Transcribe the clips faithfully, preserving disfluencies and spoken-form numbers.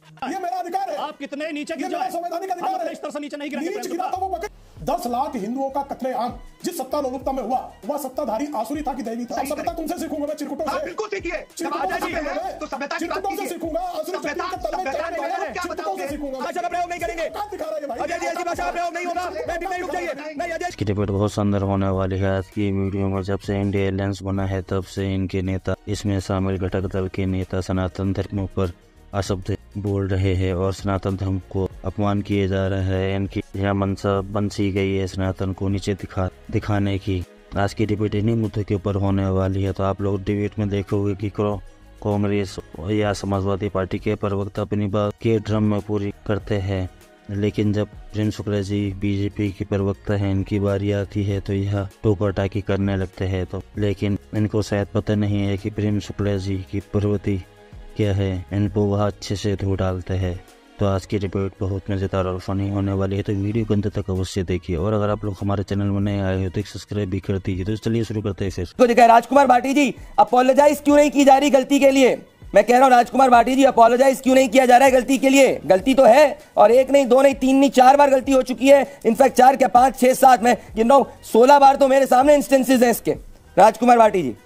ये मेरा अधिकार है। आप कितने नीचे गिर जाए, संवैधानिक अधिकार है। इस तरह से नीचे नहीं गिरेंगे। नीचे गिरा था वो बकरी। दस लाख हिंदुओं का कत्लेआम जिस सत्ता लोलुपता में हुआ, वह सत्ताधारी आसुरी था कि दैवी था। सभ्यता तुमसे सीखूंगा मैं, चिरकुटों से। बिल्कुल सीखिए। तो सभ्यता की बात कीजिए। सीखूंगा आसुरी शक्ति के तलवे चढ़ने चिरकुटों से सीखूंगा। भाषा प्रयोग नहीं करेंगे। क्या दिखा रहा है भाई? अजय जी ऐसी भाषा प्रयोग नहीं होगा। मैं भी नहीं रुक जाइए। नहीं अजय की डिबेट बहुत शानदार होने वाली है। आज की वीडियो में जब से इंडिया अलायंस बना है तब से इनके नेता, इसमें शामिल घटक दल के नेता सनातन धर्म पर अशब्द बोल रहे हैं और सनातन धर्म को अपमान किए जा रहे हैं। इनकी यह मनसा बंसी गई है सनातन को नीचे दिखा दिखाने की। आज की डिबेट इन्हीं मुद्दों के ऊपर होने वाली है। तो आप लोग डिबेट में देखोगे कि कांग्रेस या समाजवादी पार्टी के प्रवक्ता अपनी बात के ड्रम में पूरी करते हैं, लेकिन जब प्रेम शुक्ला जी बीजेपी के प्रवक्ता हैं, इनकी बारी आती है तो यह टोका टाकी करने लगते हैं। तो लेकिन इनको शायद पता नहीं है कि प्रेम शुक्ला जी की प्रवृत्ति क्या है, इनको वह अच्छे से धो डालते हैं। तो आज की डिबेट बहुत मजेदार और फनी होने वाली है, तो वीडियो को अंत तक अवश्य देखिए। और अगर आप लोग हमारे चैनल में नए आए हो तो एक सब्सक्राइब भी कर दीजिए। तो चलिए शुरू करते हैं। फिर राजकुमार भाटी जी, अपोलोजाइज क्यों नहीं की जा रही गलती के लिए? मैं कह रहा हूँ राजकुमार भाटी जी, अपोलोजाइज क्यों नहीं किया जा रहा है गलती के लिए? गलती तो है, और एक नहीं, दो नहीं, तीन नहीं, चार बार गलती हो चुकी है। इनफैक्ट चार क्या, पांच, छह, सात, मैं गिन रहा हूं, सोलह बार तो मेरे सामने इंस्टेंसेस हैं इसके। राजकुमार भाटी जी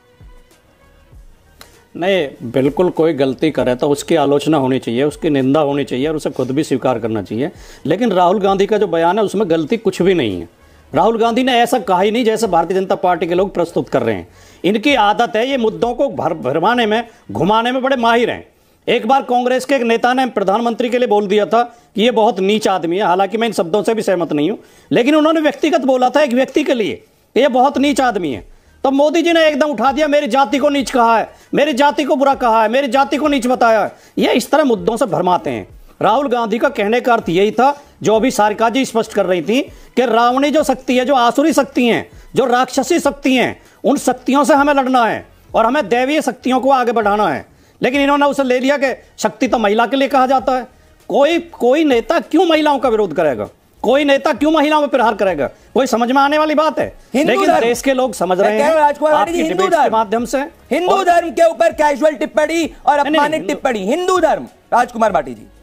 नहीं, बिल्कुल कोई गलती करे तो उसकी आलोचना होनी चाहिए, उसकी निंदा होनी चाहिए और उसे खुद भी स्वीकार करना चाहिए। लेकिन राहुल गांधी का जो बयान है उसमें गलती कुछ भी नहीं है। राहुल गांधी ने ऐसा कहा ही नहीं जैसे भारतीय जनता पार्टी के लोग प्रस्तुत कर रहे हैं। इनकी आदत है ये मुद्दों को भर भरमाने में, घुमाने में बड़े माहिर हैं। एक बार कांग्रेस के एक नेता ने प्रधानमंत्री के लिए बोल दिया था कि ये बहुत नीच आदमी है। हालांकि मैं इन शब्दों से भी सहमत नहीं हूं, लेकिन उन्होंने व्यक्तिगत बोला था, एक व्यक्ति के लिए, ये बहुत नीच आदमी है। तो मोदी जी ने एकदम उठा दिया, मेरी जाति को नीच कहा है, मेरी जाति को बुरा कहा है, मेरी जाति को नीच बताया है। ये इस तरह मुद्दों से भरमाते हैं। राहुल गांधी का कहने का अर्थ यही था जो अभी सारिका जी स्पष्ट कर रही थी कि रावणी जो शक्ति है, जो आसुरी शक्ति है, जो राक्षसी शक्ति है, उन शक्तियों से हमें लड़ना है और हमें दैवीय शक्तियों को आगे बढ़ाना है। लेकिन इन्होंने उसे ले लिया कि शक्ति तो महिला के लिए कहा जाता है। कोई कोई नेता क्यों महिलाओं का विरोध करेगा? कोई नेता क्यों महिलाओं पर प्रहार करेगा? कोई समझ में आने वाली बात है? लेकिन देश के लोग समझ रहे हैं आपकी डिबेट के माध्यम से। हिंदू धर्म के ऊपर कैजुअल टिप्पणी और अपमानित टिप्पणी, हिंदू धर्म। राजकुमार भाटी जी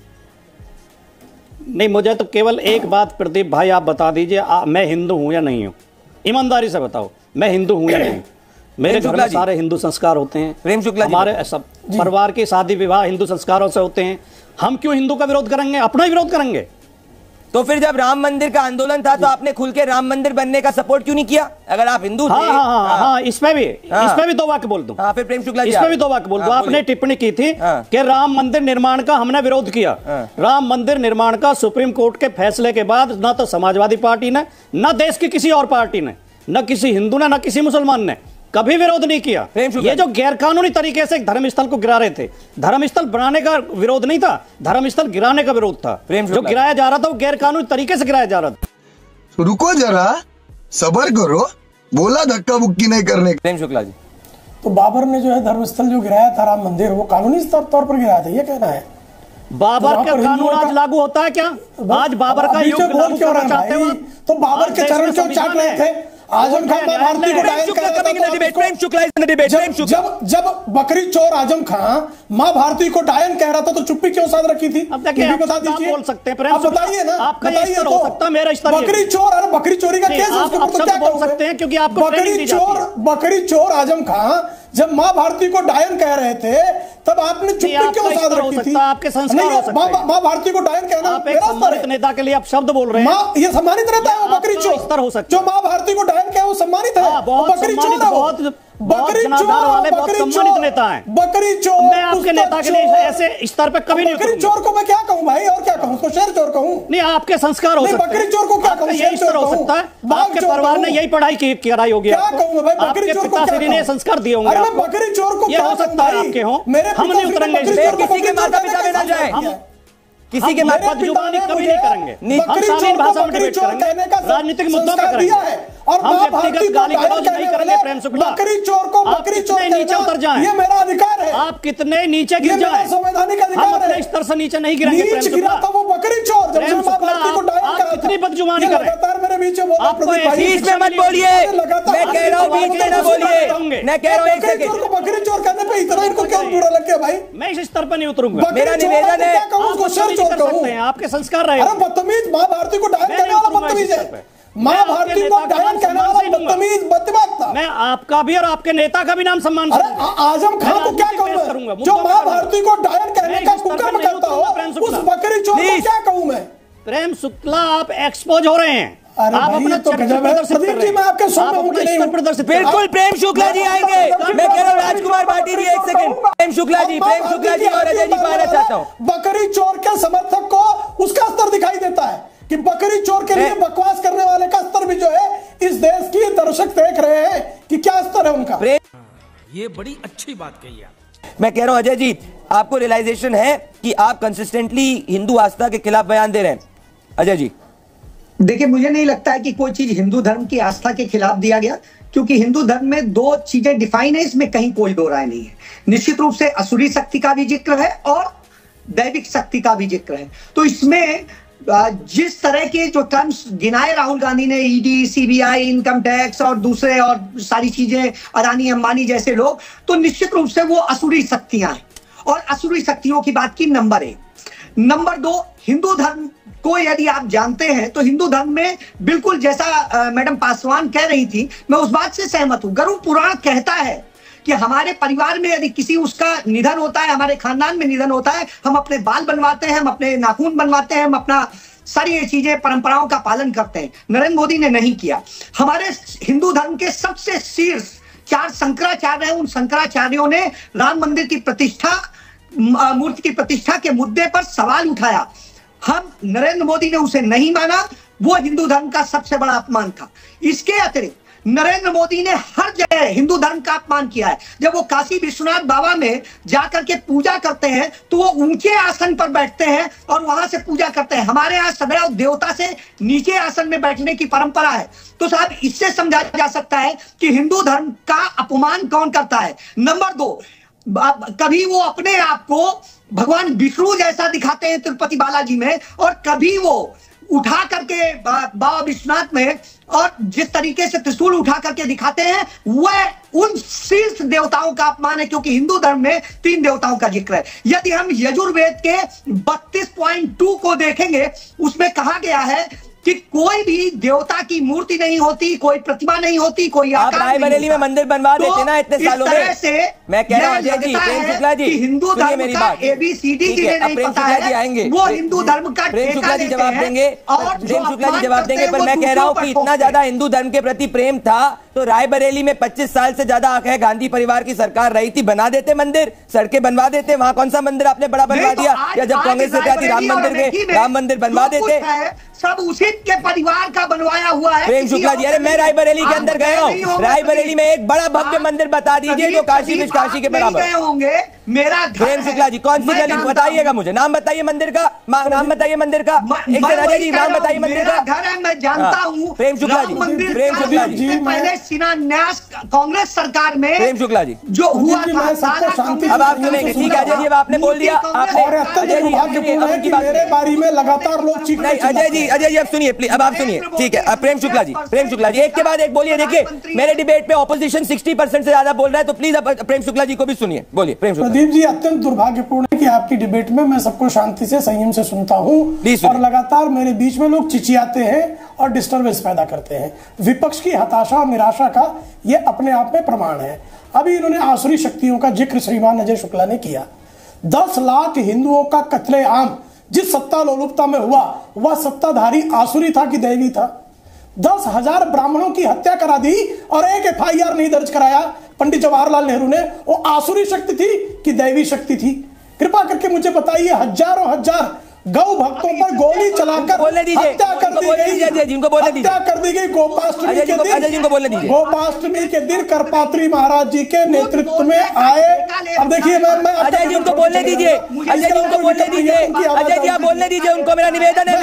नहीं, मुझे तो केवल एक बात प्रदीप भाई आप बता दीजिए, मैं हिंदू हूं या नहीं हूं? ईमानदारी से बताओ, मैं हिंदू हूं या नहीं? मेरे घर में सारे हिंदू संस्कार होते हैं। प्रेम शुक्ला जी, हमारे सब परिवार की शादी विवाह हिंदू संस्कारों से होते हैं। हम क्यों हिंदू का विरोध करेंगे? अपना ही विरोध करेंगे। तो फिर जब राम मंदिर का आंदोलन था तो आपने खुल के राम मंदिर बनने का सपोर्ट क्यों नहीं किया? अगर आप हिंदू थे। हाँ, हाँ, हाँ, हाँ, हाँ, इसमें भी हाँ, इसमें भी दो वाक्य बोल दूं। हाँ, फिर प्रेम शुक्ला जी इसमें भी दो वाक्य बोल दूं। आपने टिप्पणी की थी हाँ, कि राम मंदिर निर्माण का हमने विरोध किया। हाँ, राम मंदिर निर्माण का सुप्रीम कोर्ट के फैसले के बाद न तो समाजवादी पार्टी ने, न देश की किसी और पार्टी ने, न किसी हिंदू ने, न किसी मुसलमान ने कभी विरोध नहीं किया। ये जो गैरकानूनी तरीके से धर्मस्थल को गिरा रहे थे, धर्मस्थल बनाने का विरोध नहीं था, धर्मस्थल गिराने का विरोध था। जो गिराया जा रहा था वो गैरकानूनी तरीके से गिराया जा रहा था। तो रुको जरा, सब्र करो, बोला धक्का मुक्की नहीं करने। प्रेम शुक्ला जी, तो बाबर ने जो है धर्मस्थल जो गिराया था राम मंदिर, वो कानूनी तौर पर गिराया था, ये कहना है? बाबर का कानून आज लागू होता है क्या? आज बाबर का युग लागू करना चाहते हो? तो बाबर के चरण क्यों चाट रहे थे? आजम खान मां भारती को डायल कर रहा था। जब जब बकरी चोर आजम खान मां भारती को डायन कह रहा था तो चुप्पी क्यों साध रखी थी? अब देखिए, बता दीजिए, बोल सकते हैं, आप बताइए ना, बताइए तो। हो सकता है मेरा स्तर बकरी चोर, अरे बकरी चोरी का केस है, उसके ऊपर तो क्या बोल सकते हैं? क्योंकि आपको बकरी चोर बकरी चोर आजम खान जब मां भारती को डायन कह रहे थे तब आपने चुप्पी क्यों साध रखी थी? आपके संस्कार हो सकते हैं। मां भारती को डायन कहना आप एक सम्मानित नेता के लिए आप शब्द बोल रहे हैं। ये सम्मानित नेता है वो बकरी चोर हो सकता है। जो मां भारती को डायन कहे वो सम्मानित है। बकरी चोर बहुत बकरी चोर वाले बहुत सम्मानित नेता हैं। बकरी चोर मैं आपके नेता के लिए ऐसे स्तर पे कभी नहीं। बकरी चोर को मैं क्या कहूं भाई, और क्या कहूं? उसको शेर चोर कहूं? नहीं, आपके संस्कार हो सकते हैं। बकरी चोर को क्या कहूं? यही स्तर हो सकता है। आपके परिवार ने यही पढ़ाई की कराई होगी। क्या कहूं भाई? बकरी चोर को क्या कहूं? ने संस्कार दिए होंगे। अरे बकरी चोर को क्या हो सकता है आपके हो? हम नहीं उतरेंगे किसी के माता पिता में ना जाए, किसी के माता जुबानी कभी नहीं करेंगे। हम शालीन भाषा में डिबेट करेंगे, राजनीतिक मुद्दों पर करेंगे, और हम व्यक्तिगत गाली गलौज नहीं करेंगे। प्रेम शुक्ला, बकरी चोर को बकरी चोर कितने नीचे उतर जाएं, ये मेरा अधिकार है। आप कितने नीचे गिर जाएं, संवैधानिक अधिकार हम अपने स्तर से नीचे नहीं गिरेंगे। प्रेम शुक्ला, वो बकरी चोर जब मां भारती को डायल करा था, कितनी बदजुबानी करें, लगातार मेरे बीच में बोल रहा प्रदीप भाई, बीच में मत बोलिए, मैं कह रहा हूँ बीच में ना बोलिए, मैं कह रहा हूँ एक बकरी चोर को बकरी चोर करने पे इतना इनको क्यों बुरा लग गया भाई? मैं इस स्तर पर नहीं उतरूंगा। मेरा निवेदन है, उसको शर चोर कहूं? आपके संस्कार रहे। अरे बदतमीज, माँ भारती को डायन कहने वाला बदतमीज है, माँ भारती को डायन कहने वाला बदतमीज बदमाश था। मैं आपका भी और आपके नेता का भी नाम सम्मान अरे आजम खान को क्या कहूँ, जो माँ भारती को डायन कहने का कुकर्म करता हो, उस बकरी चोर को क्या कहूँ मैं? प्रेम शुक्ला, आप एक्सपोज हो रहे हैं। अरे आप अपना तो गजब है प्रदीप जी, मैं आपके शो में हूं कि नहीं हूं? बिल्कुल प्रेम शुक्ला जी आएंगे, मैं कह रहा हूँ राजकुमार भाटी जी एक सेकंड, प्रेम शुक्ला जी, प्रेम शुक्ला जी और अजय जी को आना चाहता हूँ। बकरी चोर के समर्थक को उसका स्तर दिखाई देता है कि बकरी चोर के लिए बकवास करने वाले का स्तर भी जो है इस देश की दर्शक देख रहे हैं कि क्या स्तर है उनका। ये बड़ी अच्छी बात कही है। मैं कह रहा हूँ अजय जी, आपको रियलाइजेशन है कि आप कंसिस्टेंटली हिंदू आस्था के खिलाफ बयान दे रहे हैं? अजय जी देखिए, मुझे नहीं लगता है कि कोई चीज हिंदू धर्म की आस्था के खिलाफ दिया गया, क्योंकि हिंदू धर्म में दो चीजें डिफाइन है, इसमें कहीं कोई दो राय नहीं है। निश्चित रूप से असुरी शक्ति का भी जिक्र है और दैविक शक्ति का भी जिक्र है। तो इसमें जिस तरह के जो टर्म्स गिनाए राहुल गांधी ने, ईडी, सीबीआई, इनकम टैक्स और दूसरे और सारी चीजें, अडानी अंबानी जैसे लोग, तो निश्चित रूप से वो असुरी शक्तियां हैं। और असुरी शक्तियों की बात की नंबर एक। नंबर दो, हिंदू धर्म को यदि आप जानते हैं तो हिंदू धर्म में बिल्कुल जैसा मैडम पासवान कह रही थी, मैं उस बात से सहमत हूं। गरुड़ पुराण कहता है कि हमारे परिवार में यदि किसी उसका निधन होता है, हमारे खानदान में निधन होता है, हम अपने बाल बनवाते हैं, हम अपने नाखून बनवाते हैं, हम अपना सारी ये चीजें, परंपराओं का पालन करते हैं। नरेंद्र मोदी ने नहीं किया। हमारे हिंदू धर्म के सबसे शीर्ष चार शंकराचार्य हैं, उन शंकराचार्यों ने राम मंदिर की प्रतिष्ठा, मूर्ति की प्रतिष्ठा के मुद्दे पर सवाल उठाया। हम नरेंद्र मोदी ने उसे नहीं माना, वो हिंदू धर्म का सबसे बड़ा अपमान था। इसके अतिरिक्त नरेंद्र मोदी ने हर जगह हिंदू धर्म का अपमान किया है। जब वो काशी विश्वनाथ बाबा में जाकर के पूजा करते हैं तो वो ऊंचे आसन पर बैठते हैं और वहां से पूजा करते हैं। हमारे यहाँ सदैव देवता से नीचे आसन में बैठने की परंपरा है। तो साहब, इससे समझा जा सकता है कि हिंदू धर्म का अपमान कौन करता है। नंबर दो, कभी वो अपने आप को भगवान विष्णु जैसा दिखाते हैं तिरुपति बालाजी में, और कभी वो उठा करके बाबा विश्वनाथ में और जिस तरीके से त्रिशूल उठा करके दिखाते हैं, वह उन शीर्ष देवताओं का अपमान है, क्योंकि हिंदू धर्म में तीन देवताओं का जिक्र है। यदि हम यजुर्वेद के बत्तीस पॉइंट दो को देखेंगे, उसमें कहा गया है कि कोई भी देवता की मूर्ति नहीं होती, कोई प्रतिमा नहीं होती, कोई आप रायबरेली में मंदिर बनवा तो देते ना इतने सालों में। से मैं कह रहा हूं अजय जी, प्रेम शुक्ला जी, हिंदू धर्म का एबीसीडी जिन्हें नहीं पता है, आएंगे वो हिंदू धर्म का प्रेम शुक्ला जी जवाब देंगे, प्रेम शुक्ला जी जवाब देंगे। पर मैं कह रहा हूं कि इतना ज्यादा हिंदू धर्म के प्रति प्रेम था तो रायबरेली में पच्चीस साल से ज्यादा है गांधी परिवार की सरकार रही थी, बना देते मंदिर, सड़कें बनवा देते। वहां कौन सा मंदिर आपने बड़ा बनवा दिया? या जब कांग्रेस से थी राम मंदिर के राम मंदिर बनवा देते, सब उसी के परिवार का बनवाया हुआ है। प्रेम शुक्ला जी, अरे मैं रायबरेली के अंदर गया हूँ, रायबरेली में एक बड़ा भव्य मंदिर बता दीजिए जो काशी विश्व काशी के बराबर होंगे। मेरा प्रेम शुक्ला जी, कौन सी गली बताइएगा मुझे, नाम बताइए मंदिर का, नाम बताइए मंदिर का, एक अजय जी नाम बताइए मंदिर का। घर है, मैं जानता हूँ। प्रेम शुक्ला जी, प्रेम शुक्ला जी, पहले शिलान्यास कांग्रेस सरकार में प्रेम शुक्ला जी जो हुआ था। अब आप सुनेंगे, ठीक है अजय जी, अब आपने बोल दिया, आपने अजय जी मेरे बारे में लगातार लोग चीख रहे हैं। अजय जी, अजय जी अब सुनिए प्लीज, अब आप सुनिए, ठीक है। अब प्रेम शुक्ला जी, प्रेम शुक्ला जी एक के बाद एक बोलिए। देखिए मेरे डिबेट पे ऑपोजिशन साठ परसेंट से ज्यादा बोल रहा है, तो प्लीज अब प्रेम शुक्ला जी को भी सुनिए, बोलिए। प्रेम शुक्ला प्रदीप जी, अत्यंत दुर्भाग्यपूर्ण है कि आपकी डिबेट में मैं सबको शांति से, संयम से सुनता हूं और लगातार मेरे बीच में लोग चिचियाते हैं और डिस्टर्बेंस पैदा करते हैं। विपक्ष की हताशा और निराशा का यह अपने आप में प्रमाण है। अभी इन्होंने आसुरी शक्तियों का जिक्र श्रीमान अजय शुक्ला ने किया। दस लाख हिंदुओं का कत्लेआम जिस सत्ता लोलुपता में हुआ, वह सत्ताधारी आसुरी था कि दैवी था? दस हजार ब्राह्मणों की हत्या करा दी और एक एफ आई आर नहीं दर्ज कराया पंडित जवाहरलाल नेहरू ने, वो आसुरी शक्ति थी कि दैवी शक्ति थी? कृपा करके मुझे बताइए। हजारों हजार गौ भक्तों पर गोली चलाकर हत्या कर दी गई, जिनको बोलने दीजिए, हत्या कर दी गई गोपाष्टमी के दिन। बोलने दीजिए, गोपाष्टमी के दिन करपात्री महाराज जी के नेतृत्व में आए। अब देखिए, मैं मैं अजय जी उनको बोलने दीजिए, अजय जी उनको बोलने दीजिए, अजय जी आप बोलने दीजिए उनको, मेरा निवेदन है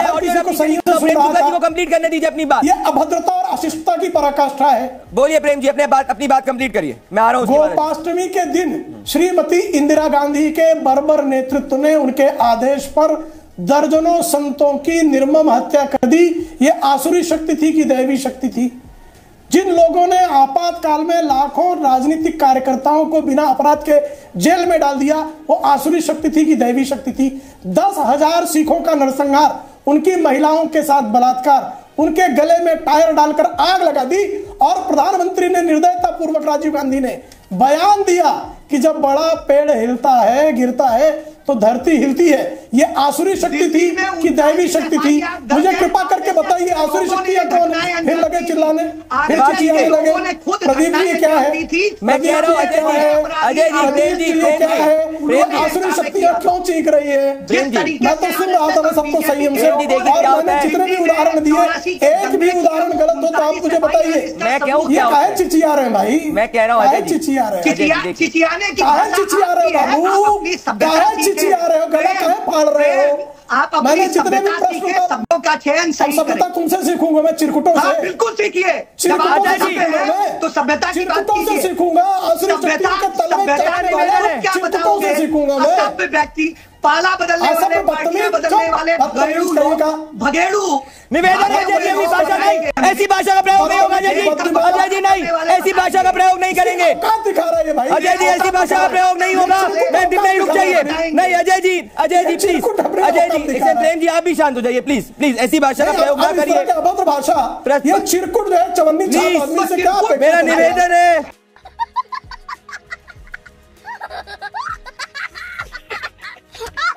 जी को कंप्लीट करने दीजिए अपनी बात। ये अभद्रता और अशिष्टता की पराकाष्ठा है। बोलिए प्रेम जी, अपने बात अपनी बात कंप्लीट करिए, मैं आ रहा हूँ। गोपाष्टमी के दिन श्रीमती इंदिरा गांधी के बर्बर नेतृत्व ने उनके आदेश पर दर्जनों संतों की निर्मम हत्या कर दी। ये आसुरी शक्ति थी कि दैवी शक्ति थी? जिन लोगों ने आपातकाल में लाखों राजनीतिक कार्यकर्ताओं को बिना अपराध के जेल में डाल दिया, वो आसुरी शक्ति थी कि दैवी शक्ति थी? दस हजार सिखों का नरसंहार, उनकी महिलाओं के साथ बलात्कार, उनके गले में टायर डालकर आग लगा दी, और प्रधानमंत्री ने निर्दयता पूर्वक, राजीव गांधी ने बयान दिया कि जब बड़ा पेड़ हिलता है, गिरता है, तो धरती हिलती है। ये आसुरी शक्ति थी कि दैवी शक्ति थी? मुझे कृपा करके बताइए, आसुरी शक्ति है कौन? फिर लगे चिल्लाने, फिर चिल्लाने लगे। प्रदीप जी क्या है? मैं कह रहा हूं अजय जी, अजय जी क्या है? आसुरी शक्तियां क्यों चीख रही है? मैं तो सुन रहा था ना सबको संयम से, और मैंने जितने भी उदाहरण दिए, एक भी उदाहरण गलत हो तो आप मुझे बताइए। मैं कहूं ये काहे चिचिया रहे हैं भाई? मैं कह रहा हूं अजय जी, चिचिया रहे हैं, चिचियाने की काहे चिचिया रहे हो बाबू? काहे चिचिया रहे हो? गला काहे फाड़ रहे हो? आप मैंने अपनी जितने भी सभ्यता सीखे, प्रश्न शब्दों का चयन सही करें। सभ्यता तुमसे सीखूंगा मैं, चिरकुटों हाँ, से। बिल्कुल सीखिए। जब चिरकुटों आप से ऐसे सीखूंगा हैं, मैं, तो सभ्यता की बात चिरकुटों से कीजिए। सीखूंगा, आसुरी सभ्यता शक्तियों के तलवे सभ्यता चढ़ने में वाले आप क्या चिरकुटों बताओगे? से सीखूंगा मैं। असभ्य व्यक्ति, पाला बदलने असभ्य वाले, बदतमीज, पार्टियां बदलने चुप, वाले बदतमीज भगेड़ू कहीं लोग, का। भगेड़ू निवेदन है अजय जी, ऐसी भाषा नहीं, ऐसी भाषा का प्रयोग नहीं होगा अजय जी, अजय जी नहीं, ऐसी भाषा का प्रयोग नहीं करेंगे कहाँ दिखा रहा है भाई? अजय जी, ऐसी भाषा का प्रयोग नहीं होगा। मैं नहीं, रुक जाइए, नहीं अजय जी, अजय जी प्लीज, अजय जी, इससे प्रेम जी आप भी शांत हो जाइए प्लीज, प्लीज ऐसी भाषा का प्रयोग ना करिए। अभद्र भाषा, ये चिरकुट जो है चवन्नी छाप आदमी से क्या अपेक्षा? मेरा निवेदन है